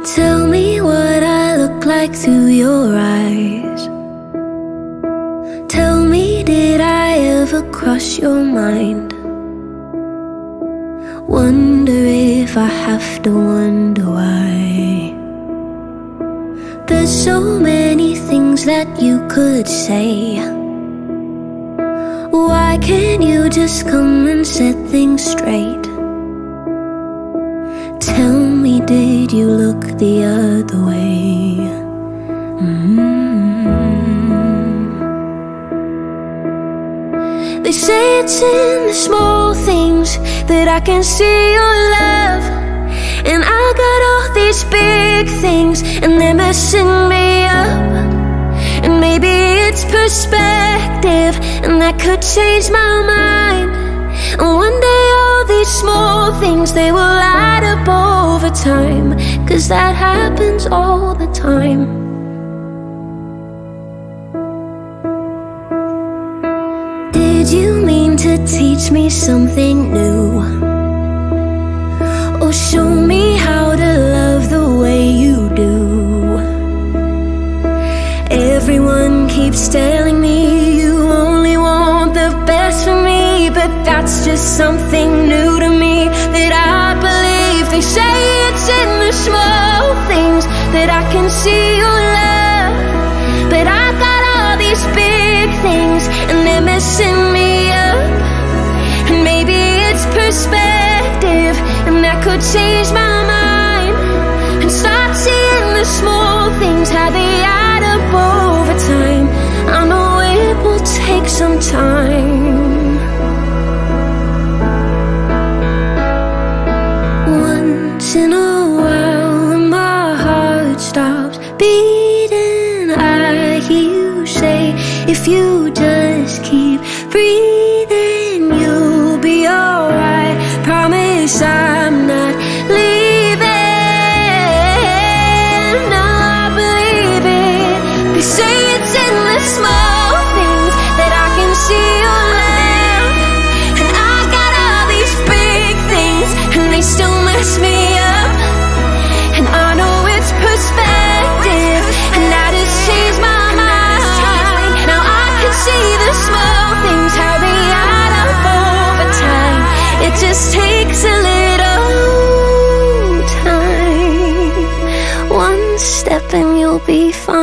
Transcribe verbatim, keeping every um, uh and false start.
Tell me what I look like through your eyes. Tell me, did I ever cross your mind? Wonder if I have to wonder why. There's so many things that you could say. Why can't you just come and set things straight? Tell me, did you look the other way? Mm-hmm. They say it's in the small things that I can see your love, and I got all these big things and they're messing me up. And maybe it's perspective, and that could change my mind. And one day all these small things, they will add up over time, 'cause that happens all the time. Did you mean to teach me something new, or show me how to love the way you do? Everyone keeps telling me you only want the best for me, but that's just something new to me that I believe. They say it's in the small things that I can see your love, but I got all these big things and they're messing me up. And maybe it's perspective, and that could change my mind, and start seeing the small things, how they add up over time. I know it will take some time. Once in a while when my heart stops beating, I hear you say, if you just keep breathing, you'll be alright. Promise I'm not leaving. No, I believe it. They say it's in the small things that I can see your love, and I got all these big things and they still mess me up. And I know it's perspective, and that has changed my mind. Now I can see the small things, how they add up over time. It just takes a little time. One step and you'll be fine.